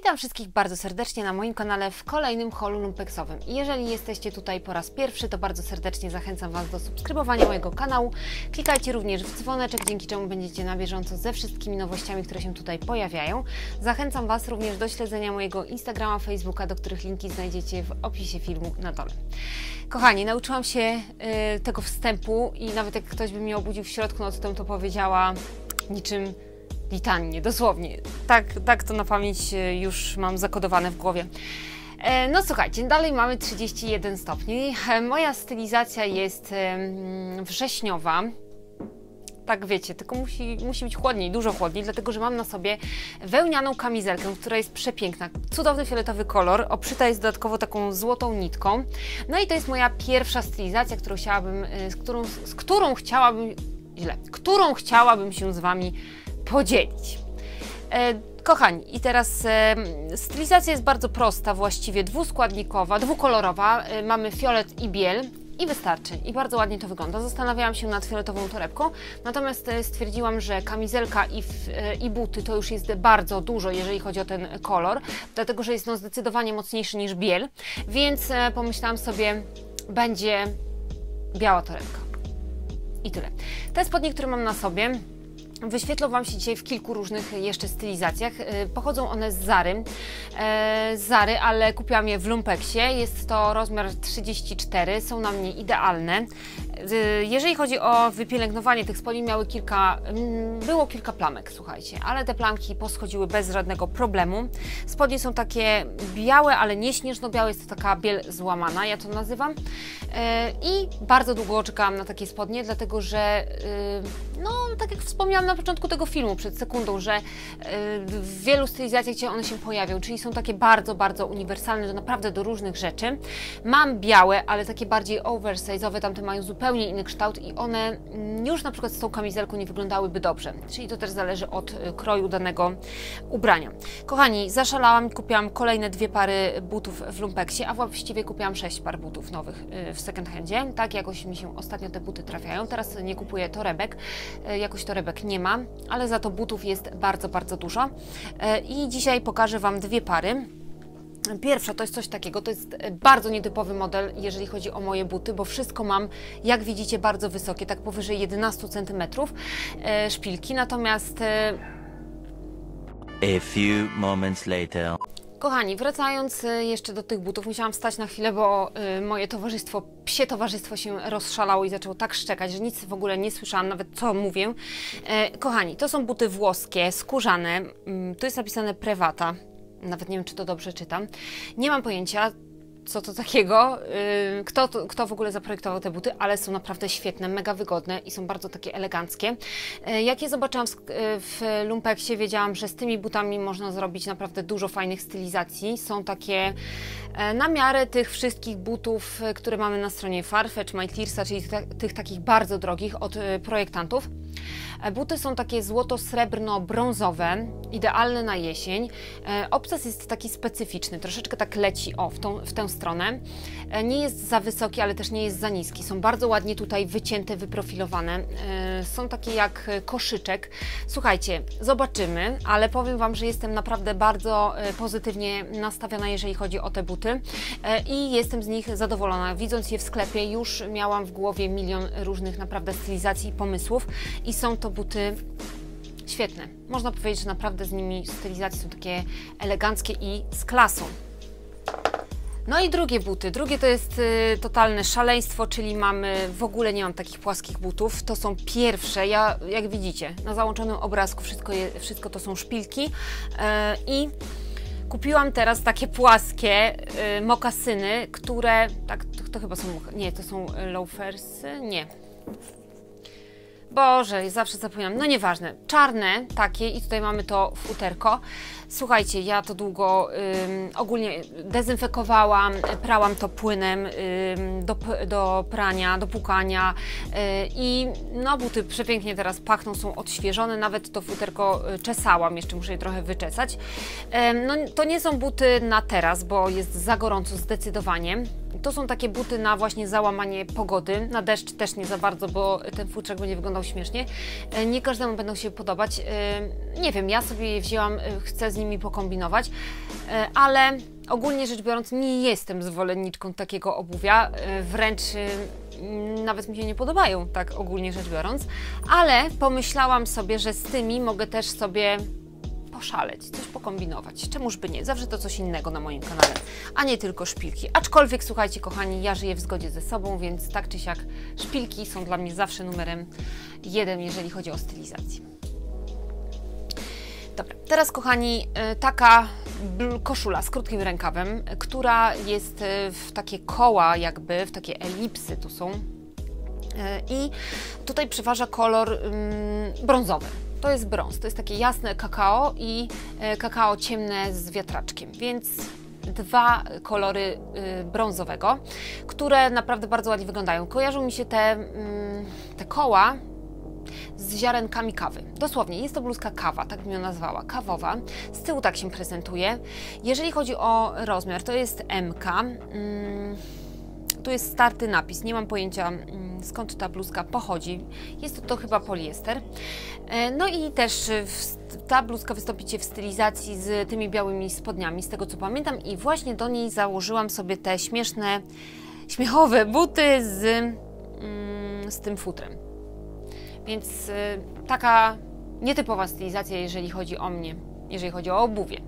Witam wszystkich bardzo serdecznie na moim kanale w kolejnym holu lumpeksowym. I jeżeli jesteście tutaj po raz pierwszy, to bardzo serdecznie zachęcam Was do subskrybowania mojego kanału. Klikajcie również w dzwoneczek, dzięki czemu będziecie na bieżąco ze wszystkimi nowościami, które się tutaj pojawiają. Zachęcam Was również do śledzenia mojego Instagrama, Facebooka, do których linki znajdziecie w opisie filmu na dole. Kochani, nauczyłam się tego wstępu i nawet jak ktoś by mnie obudził w środku nocy, to powiedziała niczym litanię, dosłownie. Tak to na pamięć już mam zakodowane w głowie. No słuchajcie, dalej mamy 31 stopni. Moja stylizacja jest wrześniowa. Tak wiecie, tylko musi być chłodniej, dużo chłodniej, dlatego że mam na sobie wełnianą kamizelkę, która jest przepiękna. Cudowny fioletowy kolor, obszyta jest dodatkowo taką złotą nitką. No i to jest moja pierwsza stylizacja, którą chciałabym się z Wami podzielić. Kochani, i teraz stylizacja jest bardzo prosta, właściwie dwuskładnikowa, dwukolorowa. Mamy fiolet i biel i wystarczy. I bardzo ładnie to wygląda. Zastanawiałam się nad fioletową torebką, natomiast stwierdziłam, że kamizelka i buty to już jest bardzo dużo, jeżeli chodzi o ten kolor, dlatego że jest no zdecydowanie mocniejszy niż biel, więc pomyślałam sobie, będzie biała torebka. I tyle. Te spodnie, które mam na sobie, wyświetlą Wam się dzisiaj w kilku różnych jeszcze stylizacjach. Pochodzą one z Zary, ale kupiłam je w Lumpeksie. Jest to rozmiar 34, są na mnie idealne. Jeżeli chodzi o wypielęgnowanie tych spodni, było kilka plamek, słuchajcie, ale te plamki poschodziły bez żadnego problemu. Spodnie są takie białe, ale nie śnieżno-białe, jest to taka biel złamana, ja to nazywam. I bardzo długo czekałam na takie spodnie, dlatego że, no tak jak wspomniałam na początku tego filmu, przed sekundą, że w wielu stylizacjach, gdzie one się pojawią, czyli są takie bardzo, bardzo uniwersalne, to naprawdę do różnych rzeczy. Mam białe, ale takie bardziej oversize'owe, tamte mają zupełnie inny kształt i one już na przykład z tą kamizelką nie wyglądałyby dobrze, czyli to też zależy od kroju danego ubrania. Kochani, zaszalałam, kupiłam kolejne 2 pary butów w Lumpeksie, a właściwie kupiłam 6 par butów nowych w second handzie. Tak jakoś mi się ostatnio te buty trafiają. Teraz nie kupuję torebek, jakoś torebek nie ma, ale za to butów jest bardzo, bardzo dużo. I dzisiaj pokażę Wam 2 pary. Pierwsza to jest coś takiego, to jest bardzo nietypowy model, jeżeli chodzi o moje buty, bo wszystko mam, jak widzicie, bardzo wysokie, tak powyżej 11 cm szpilki, natomiast... A few moments later. Kochani, wracając jeszcze do tych butów, musiałam wstać na chwilę, bo moje psie towarzystwo się rozszalało i zaczęło tak szczekać, że nic w ogóle nie słyszałam, nawet co mówię. Kochani, to są buty włoskie, skórzane, tu jest napisane Prevata. Nawet nie wiem, czy to dobrze czytam. Nie mam pojęcia, co to takiego, kto w ogóle zaprojektował te buty, ale są naprawdę świetne, mega wygodne i są bardzo takie eleganckie. Jak je zobaczyłam w Lumpeksie, wiedziałam, że z tymi butami można zrobić naprawdę dużo fajnych stylizacji. Są takie na miarę tych wszystkich butów, które mamy na stronie Farfetch, My Clearsa, czyli tych takich bardzo drogich od projektantów. Buty są takie złoto-srebrno-brązowe, idealne na jesień. Obcas jest taki specyficzny, troszeczkę tak leci w tę stronę. Nie jest za wysoki, ale też nie jest za niski. Są bardzo ładnie tutaj wycięte, wyprofilowane. Są takie jak koszyczek. Słuchajcie, zobaczymy, ale powiem Wam, że jestem naprawdę bardzo pozytywnie nastawiona, jeżeli chodzi o te buty i jestem z nich zadowolona. Widząc je w sklepie, już miałam w głowie milion różnych naprawdę stylizacji i pomysłów i są to buty świetne. Można powiedzieć, że naprawdę z nimi stylizacje są takie eleganckie i z klasą. No i drugie buty. Drugie to jest totalne szaleństwo, czyli w ogóle nie mam takich płaskich butów. To są pierwsze, jak widzicie, na załączonym obrazku wszystko to są szpilki i kupiłam teraz takie płaskie mokasyny, które, tak, to chyba są, nie, to są loafersy, nie. Boże, zawsze zapominam, no nieważne, czarne takie i tutaj mamy to futerko. Słuchajcie, ja to długo ogólnie dezynfekowałam, prałam to płynem do prania, do płukania i no buty przepięknie teraz pachną, są odświeżone, nawet to futerko czesałam, jeszcze muszę je trochę wyczesać. No to nie są buty na teraz, bo jest za gorąco zdecydowanie. To są takie buty na właśnie załamanie pogody, na deszcz też nie za bardzo, bo ten futrzak będzie wyglądał śmiesznie. Nie każdemu będą się podobać. Nie wiem, ja sobie je wzięłam, chcę z nimi pokombinować, ale ogólnie rzecz biorąc nie jestem zwolenniczką takiego obuwia, wręcz nawet mi się nie podobają, tak ogólnie rzecz biorąc, ale pomyślałam sobie, że z tymi mogę też sobie poszaleć, coś pokombinować. Czemuż by nie? Zawsze to coś innego na moim kanale, a nie tylko szpilki. Aczkolwiek, słuchajcie kochani, ja żyję w zgodzie ze sobą, więc tak czy siak szpilki są dla mnie zawsze numerem 1, jeżeli chodzi o stylizację. Dobra, teraz kochani, taka koszula z krótkim rękawem, która jest w takie koła jakby, w takie elipsy tu są i tutaj przeważa kolor brązowy. To jest brąz, to jest takie jasne kakao i kakao ciemne z wiatraczkiem, więc dwa kolory brązowego, które naprawdę bardzo ładnie wyglądają. Kojarzą mi się te koła z ziarenkami kawy. Dosłownie, jest to bluzka kawa, tak bym ją nazwała, kawowa. Z tyłu tak się prezentuje. Jeżeli chodzi o rozmiar, to jest MK. Tu jest starty napis, nie mam pojęcia skąd ta bluzka pochodzi. Jest to chyba poliester. No i też ta bluzka wystąpicie w stylizacji z tymi białymi spodniami, z tego co pamiętam, i właśnie do niej założyłam sobie te śmieszne, śmiechowe buty z tym futrem. Więc taka nietypowa stylizacja, jeżeli chodzi o mnie, jeżeli chodzi o obuwie.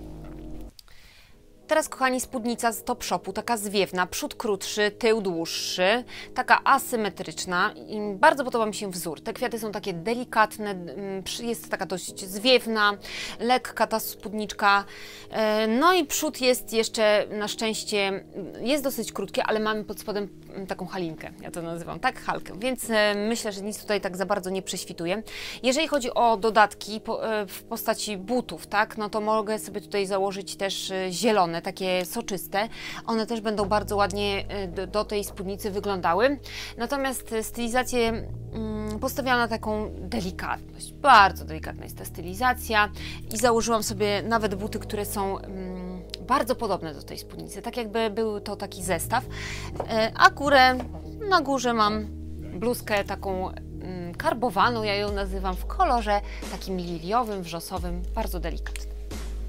Teraz, kochani, spódnica z Topshopu, taka zwiewna, przód krótszy, tył dłuższy, taka asymetryczna. I bardzo podoba mi się wzór. Te kwiaty są takie delikatne, jest taka dość zwiewna, lekka ta spódniczka. No i przód jest jeszcze, na szczęście, jest dosyć krótkie, ale mamy pod spodem taką halinkę, ja to nazywam, tak, halkę, więc myślę, że nic tutaj tak za bardzo nie prześwituje. Jeżeli chodzi o dodatki w postaci butów, tak, no to mogę sobie tutaj założyć też zielone, takie soczyste. One też będą bardzo ładnie do tej spódnicy wyglądały. Natomiast stylizację postawiłam na taką delikatność. Bardzo delikatna jest ta stylizacja i założyłam sobie nawet buty, które są bardzo podobne do tej spódnicy, tak jakby był to taki zestaw. A na górze mam bluzkę taką karbowaną, ja ją nazywam, w kolorze takim liliowym, wrzosowym, bardzo delikatnym.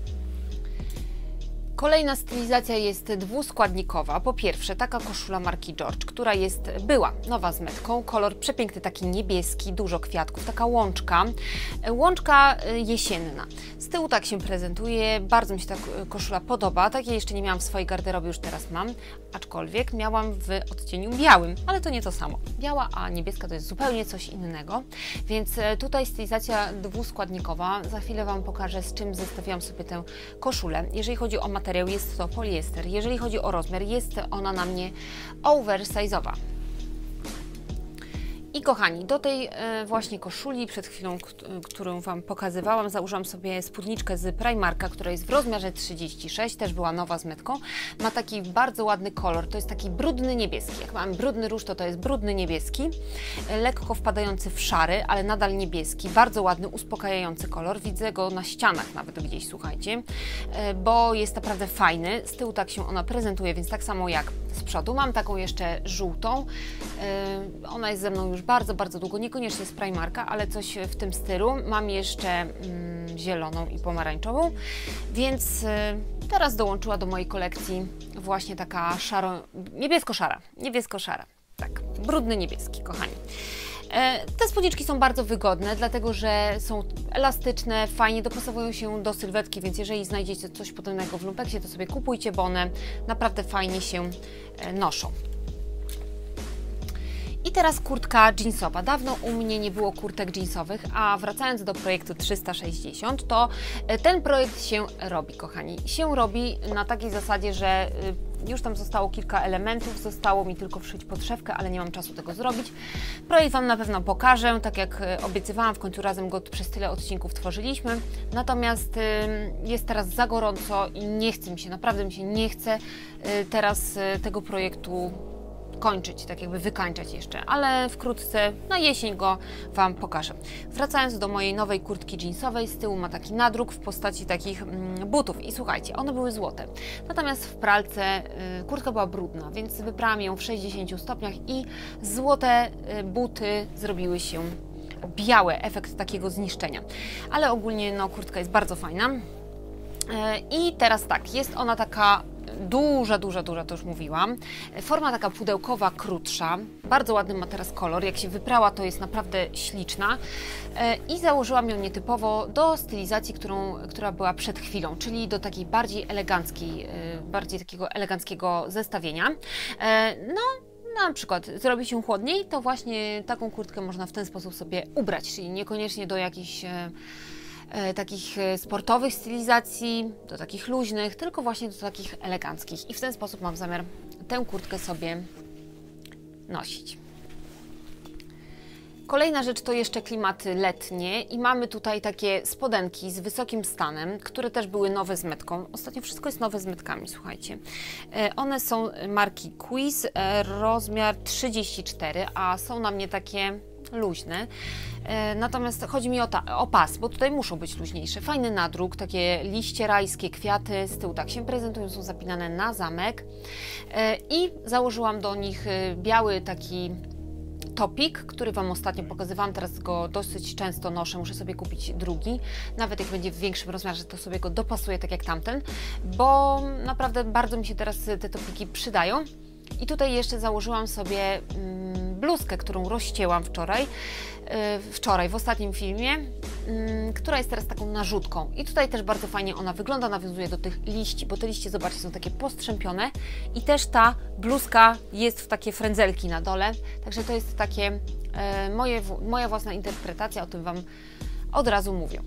Kolejna stylizacja jest dwuskładnikowa. Po pierwsze, taka koszula marki George, która była nowa z metką. Kolor przepiękny, taki niebieski, dużo kwiatków, taka łączka jesienna. Z tyłu tak się prezentuje, bardzo mi się ta koszula podoba. Takiej jeszcze nie miałam w swojej garderobie, już teraz mam, aczkolwiek miałam w odcieniu białym, ale to nie to samo. Biała, a niebieska to jest zupełnie coś innego, więc tutaj stylizacja dwuskładnikowa. Za chwilę Wam pokażę, z czym zestawiłam sobie tę koszulę. Jeżeli chodzi o materiał, jest to poliester. Jeżeli chodzi o rozmiar, jest ona na mnie oversize'owa. I kochani, do tej właśnie koszuli, przed chwilą, którą Wam pokazywałam, założyłam sobie spódniczkę z Primarka, która jest w rozmiarze 36, też była nowa z metką. Ma taki bardzo ładny kolor, to jest taki brudny niebieski. Jak mam brudny róż, to jest brudny niebieski, lekko wpadający w szary, ale nadal niebieski, bardzo ładny, uspokajający kolor. Widzę go na ścianach nawet gdzieś, słuchajcie, bo jest naprawdę fajny. Z tyłu tak się ona prezentuje, więc tak samo jak z przodu. Mam taką jeszcze żółtą, ona jest ze mną już bardzo, bardzo długo, niekoniecznie z Primarka, ale coś w tym stylu. Mam jeszcze zieloną i pomarańczową, więc teraz dołączyła do mojej kolekcji właśnie taka niebiesko-szara, tak, brudny niebieski, kochani. Te spódniczki są bardzo wygodne, dlatego że są elastyczne, fajnie dopasowują się do sylwetki, więc jeżeli znajdziecie coś podobnego w lumpeksie, to sobie kupujcie, bo one naprawdę fajnie się noszą. I teraz kurtka jeansowa. Dawno u mnie nie było kurtek jeansowych, a wracając do projektu 360, to ten projekt się robi, kochani. Się robi na takiej zasadzie, że już tam zostało kilka elementów, zostało mi tylko wszyć podszewkę, ale nie mam czasu tego zrobić. Projekt Wam na pewno pokażę, tak jak obiecywałam, w końcu razem go przez tyle odcinków tworzyliśmy. Natomiast jest teraz za gorąco i nie chce mi się, naprawdę mi się nie chce teraz tego projektu kończyć, tak jakby wykańczać jeszcze, ale wkrótce na jesień go Wam pokażę. Wracając do mojej nowej kurtki jeansowej, z tyłu ma taki nadruk w postaci takich butów i słuchajcie, one były złote. Natomiast w pralce kurtka była brudna, więc wyprałam ją w 60 stopniach i złote buty zrobiły się białe, efekt takiego zniszczenia. Ale ogólnie no, kurtka jest bardzo fajna. I teraz tak, jest ona taka duża, to już mówiłam. Forma taka pudełkowa, krótsza. Bardzo ładny ma teraz kolor. Jak się wyprała, to jest naprawdę śliczna. I założyłam ją nietypowo do stylizacji, która była przed chwilą, czyli do takiej bardziej eleganckiej, bardziej takiego eleganckiego zestawienia. No, na przykład zrobi się chłodniej, to właśnie taką kurtkę można w ten sposób sobie ubrać, czyli niekoniecznie do jakichś takich sportowych stylizacji, do takich luźnych, tylko właśnie do takich eleganckich. I w ten sposób mam zamiar tę kurtkę sobie nosić. Kolejna rzecz to jeszcze klimaty letnie i mamy tutaj takie spodenki z wysokim stanem, które też były nowe z metką. Ostatnio wszystko jest nowe z metkami, słuchajcie. One są marki Quiz, rozmiar 34, a są na mnie takie luźne. Natomiast chodzi mi o pas, bo tutaj muszą być luźniejsze. Fajny nadruk, takie liście rajskie, kwiaty z tyłu tak się prezentują, są zapinane na zamek. I założyłam do nich biały taki topik, który Wam ostatnio pokazywałam, teraz go dosyć często noszę, muszę sobie kupić drugi, nawet jak będzie w większym rozmiarze, to sobie go dopasuję tak jak tamten, bo naprawdę bardzo mi się teraz te topiki przydają. I tutaj jeszcze założyłam sobie bluzkę, którą rozcięłam wczoraj w ostatnim filmie, która jest teraz taką narzutką. I tutaj też bardzo fajnie ona wygląda, nawiązuje do tych liści, bo te liście, zobaczcie, są takie postrzępione i też ta bluzka jest w takie frędzelki na dole, także to jest takie moja własna interpretacja, o tym Wam od razu mówię.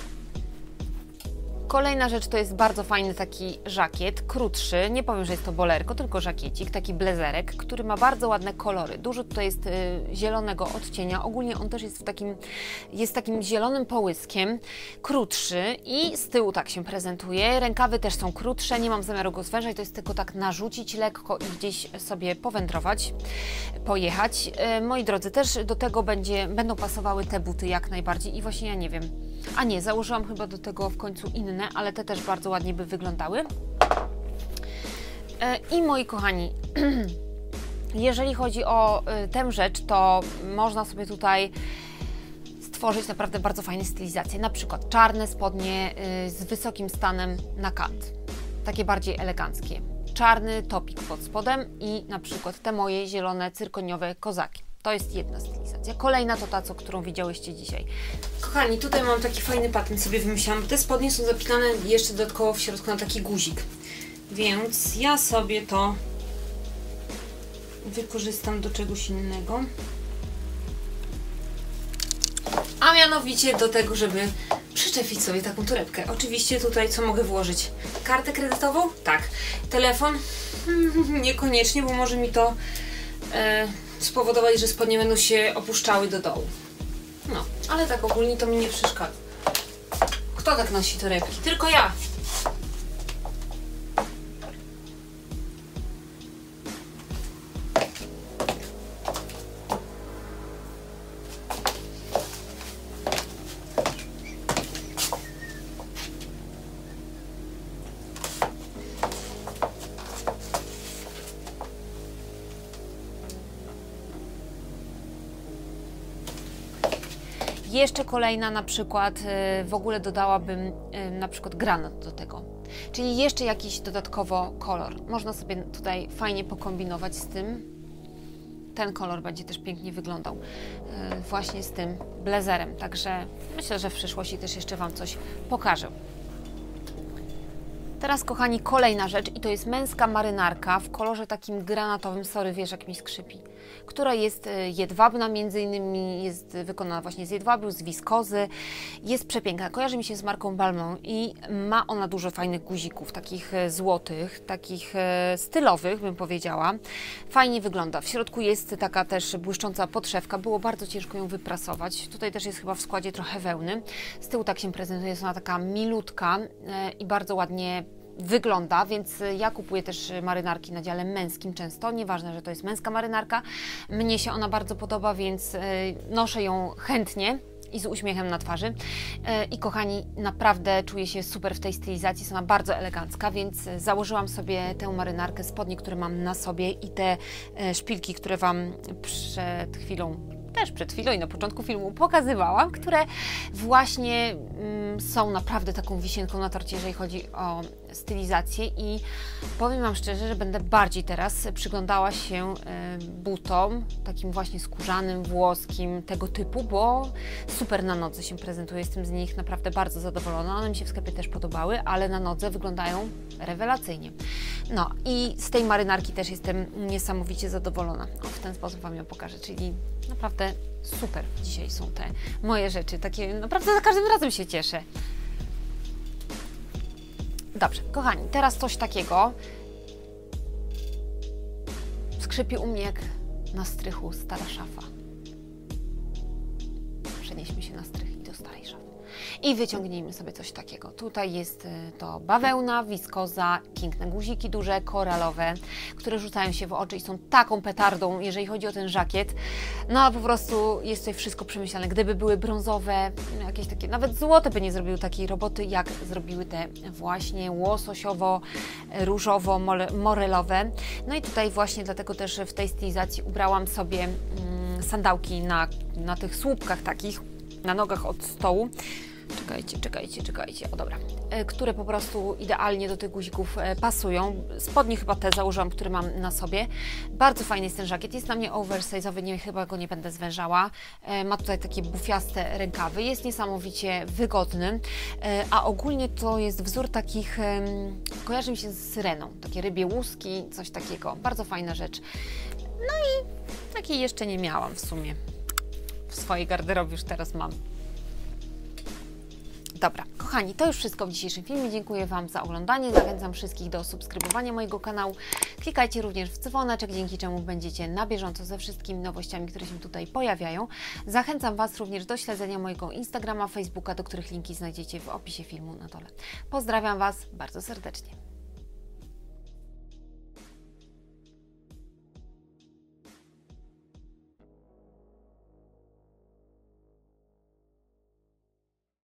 Kolejna rzecz to jest bardzo fajny taki żakiet, krótszy, nie powiem, że jest to bolerko, tylko żakiecik, taki blazerek, który ma bardzo ładne kolory. Dużo tutaj jest zielonego odcienia, ogólnie on też jest takim zielonym połyskiem, krótszy i z tyłu tak się prezentuje. Rękawy też są krótsze, nie mam zamiaru go zwężać, to jest tylko tak narzucić lekko i gdzieś sobie powędrować, pojechać. Moi drodzy, też do tego będą pasowały te buty jak najbardziej i właśnie ja nie wiem. A nie, założyłam chyba do tego w końcu inne, ale te też bardzo ładnie by wyglądały. I moi kochani, jeżeli chodzi o tę rzecz, to można sobie tutaj stworzyć naprawdę bardzo fajne stylizacje. Na przykład czarne spodnie z wysokim stanem na kant, takie bardziej eleganckie. Czarny topik pod spodem i na przykład te moje zielone cyrkoniowe kozaki. To jest jedna stylizacja. Kolejna to ta, którą widziałyście dzisiaj. Kochani, tutaj mam taki fajny patent, sobie wymyślałam. Te spodnie są zapinane jeszcze dodatkowo w środku na taki guzik. Więc ja sobie to wykorzystam do czegoś innego. A mianowicie do tego, żeby przyczepić sobie taką torebkę. Oczywiście tutaj co mogę włożyć? Kartę kredytową? Tak. Telefon? Niekoniecznie, bo może mi to spowodować, że spodnie będą się opuszczały do dołu. No, ale tak ogólnie to mi nie przeszkadza. Kto tak nosi torebki? Tylko ja! Jeszcze kolejna na przykład, w ogóle dodałabym na przykład granat do tego. Czyli jeszcze jakiś dodatkowo kolor. Można sobie tutaj fajnie pokombinować z tym. Ten kolor będzie też pięknie wyglądał właśnie z tym blazerem. Także myślę, że w przyszłości też jeszcze Wam coś pokażę. Teraz, kochani, kolejna rzecz i to jest męska marynarka w kolorze takim granatowym, sorry, wiesz jak mi skrzypi, która jest jedwabna, między innymi jest wykonana właśnie z jedwabiu, z wiskozy, jest przepiękna, kojarzy mi się z marką Balmain i ma ona dużo fajnych guzików, takich złotych, takich stylowych, bym powiedziała. Fajnie wygląda, w środku jest taka też błyszcząca podszewka, było bardzo ciężko ją wyprasować, tutaj też jest chyba w składzie trochę wełny, z tyłu tak się prezentuje, jest ona taka milutka i bardzo ładnie wygląda, więc ja kupuję też marynarki na dziale męskim często, nieważne, że to jest męska marynarka. Mnie się ona bardzo podoba, więc noszę ją chętnie i z uśmiechem na twarzy. I kochani, naprawdę czuję się super w tej stylizacji, jest ona bardzo elegancka, więc założyłam sobie tę marynarkę, spodnie, które mam na sobie i te szpilki, które Wam przed chwilą i na początku filmu pokazywałam, które właśnie są naprawdę taką wisienką na torcie, jeżeli chodzi o stylizację i powiem Wam szczerze, że będę bardziej teraz przyglądała się butom, takim właśnie skórzanym, włoskim, tego typu, bo super na nodze się prezentuje, jestem z nich naprawdę bardzo zadowolona, one mi się w sklepie też podobały, ale na nodze wyglądają rewelacyjnie. No i z tej marynarki też jestem niesamowicie zadowolona. O, w ten sposób Wam ją pokażę, czyli naprawdę super dzisiaj są te moje rzeczy, takie naprawdę za każdym razem się cieszę. Dobrze, kochani, teraz coś takiego skrzypi u mnie jak na strychu stara szafa. Przenieśmy się na strych i do starej szafy. I wyciągnijmy sobie coś takiego. Tutaj jest to bawełna, wiskoza, piękne guziki duże, koralowe, które rzucają się w oczy i są taką petardą, jeżeli chodzi o ten żakiet. No a po prostu jest tutaj wszystko przemyślane. Gdyby były brązowe, jakieś takie, nawet złote by nie zrobiły takiej roboty, jak zrobiły te właśnie łososiowo-różowo-morelowe. No i tutaj właśnie dlatego też w tej stylizacji ubrałam sobie sandałki na tych słupkach takich, na nogach od stołu. Czekajcie, o dobra, które po prostu idealnie do tych guzików pasują. Spodnie chyba te założyłam, które mam na sobie. Bardzo fajny jest ten żakiet, jest na mnie oversize'owy, chyba go nie będę zwężała. Ma tutaj takie bufiaste rękawy, jest niesamowicie wygodny, a ogólnie to jest wzór takich, kojarzy mi się z syreną, takie rybie łuski, coś takiego, bardzo fajna rzecz. No i takiej jeszcze nie miałam w sumie, w swojej garderobie już teraz mam. Dobra, kochani, to już wszystko w dzisiejszym filmie. Dziękuję Wam za oglądanie. Zachęcam wszystkich do subskrybowania mojego kanału. Klikajcie również w dzwoneczek, dzięki czemu będziecie na bieżąco ze wszystkimi nowościami, które się tutaj pojawiają. Zachęcam Was również do śledzenia mojego Instagrama, Facebooka, do których linki znajdziecie w opisie filmu na dole. Pozdrawiam Was bardzo serdecznie.